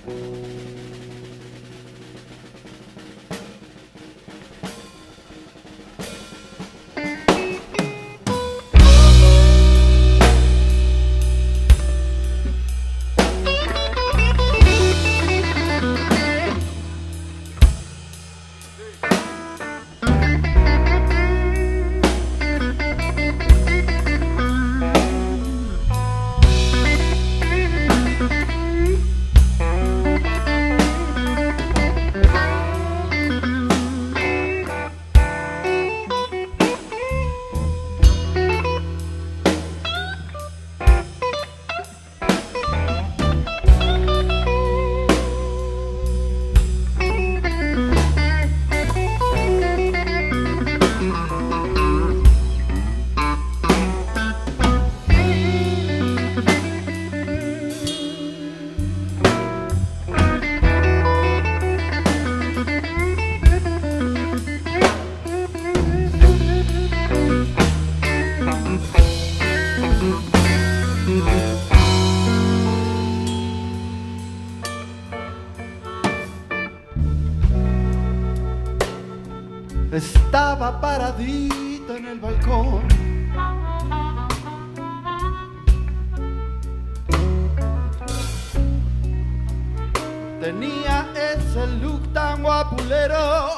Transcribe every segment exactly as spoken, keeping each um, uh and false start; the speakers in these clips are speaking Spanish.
Estaba paradita en el balcón, tenía ese look tan guapulero,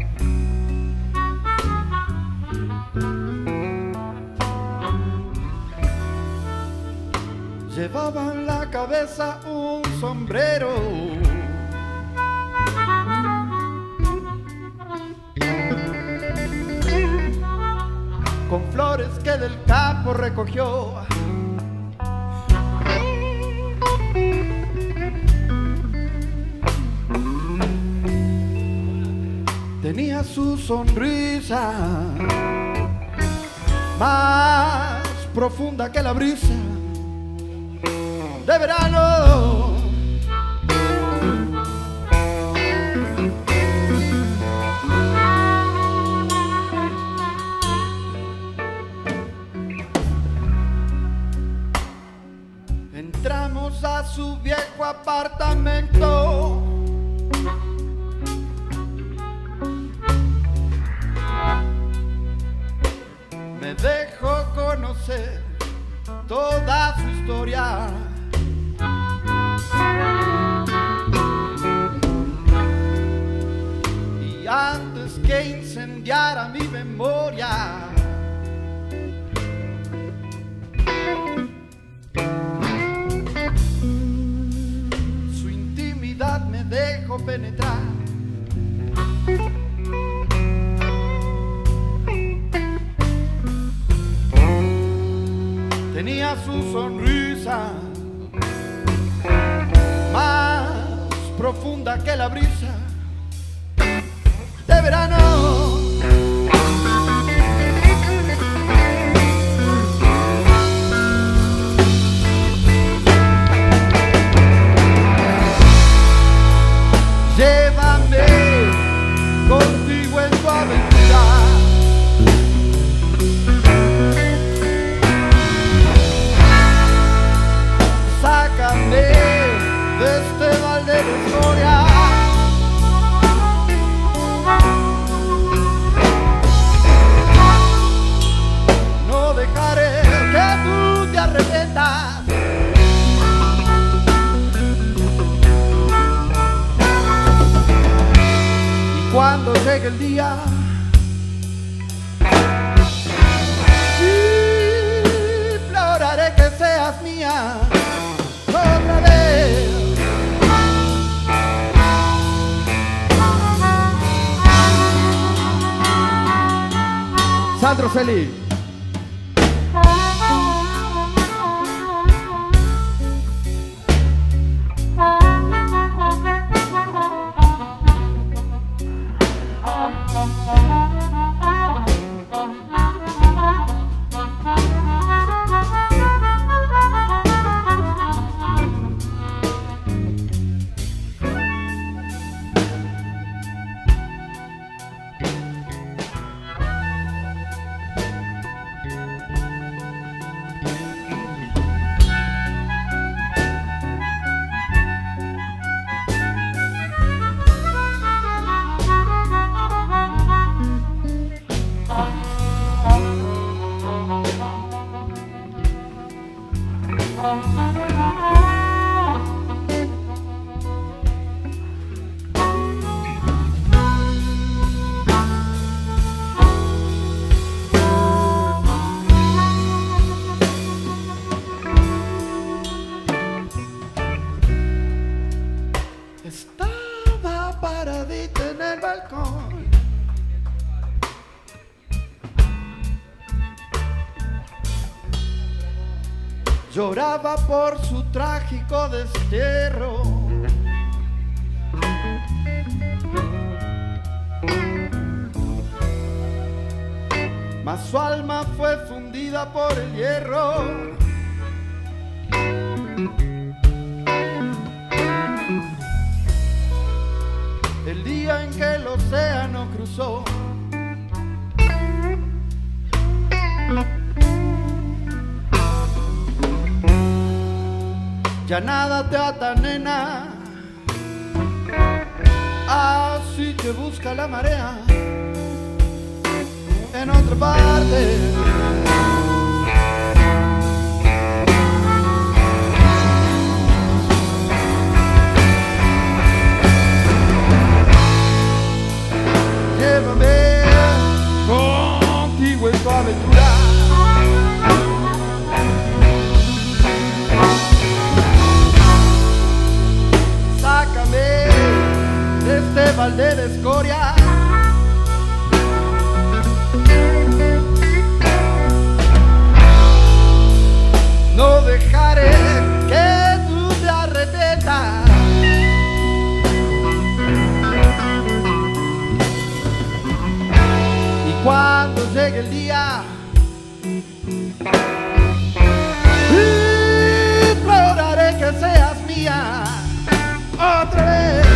llevaba en la cabeza un sombrero. Con flores que del campo recogió. Tenía su sonrisa más profunda que la brisa de verano. Entramos a su viejo apartamento. Me dejó conocer toda su historia. Y antes que incendiara mi memoria, me dejo penetrar. Tenía su sonrisa más profunda que la brisa de verano. Llévame contigo en tu aventura, sácame de este mal de la historia. No dejaré que tú te arrepientas. Cuando llegue el día, imploraré que seas mía otra vez. Sandro Celi. lloraba por su trágico destierro. Mas su alma fue fundida por el hierro. El día en que el océano cruzó, ya nada te ata, nena, así te busca la marea en otra parte. Llévame contigo en tu aventura. Sácame de este balde de escoria. No dejaré que tú te arrepientas. Y cuando llegue el día, imploraré que seas mía otra vez.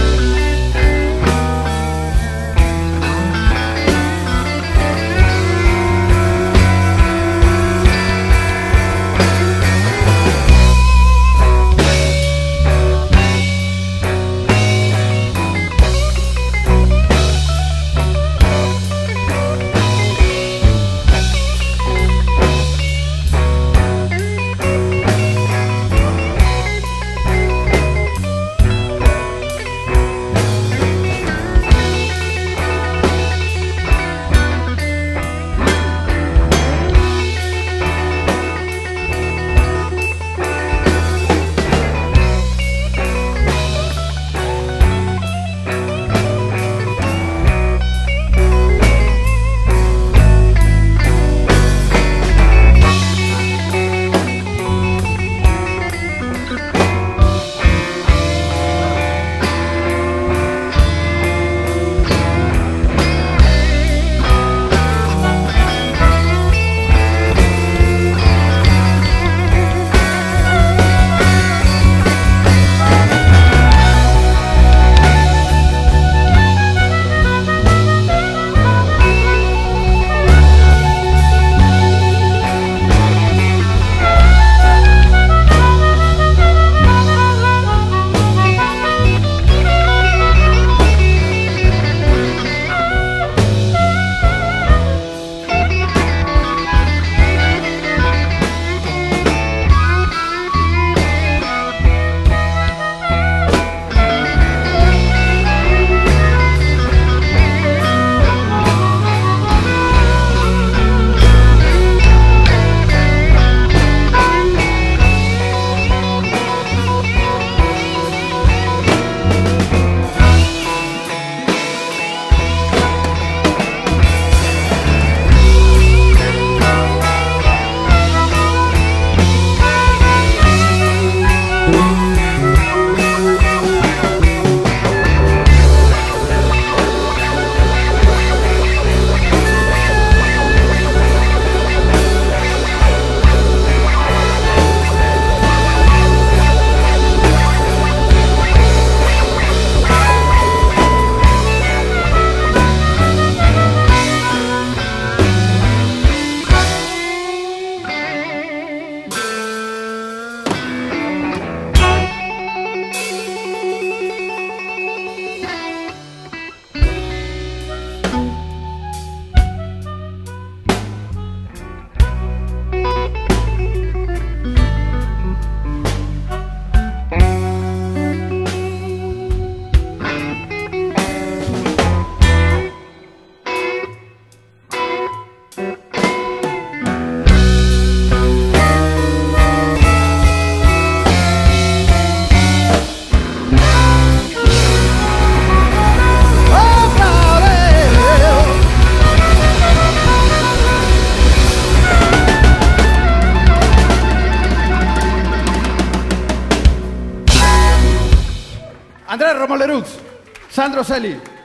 Andrés Romolerux, Sandro Celi.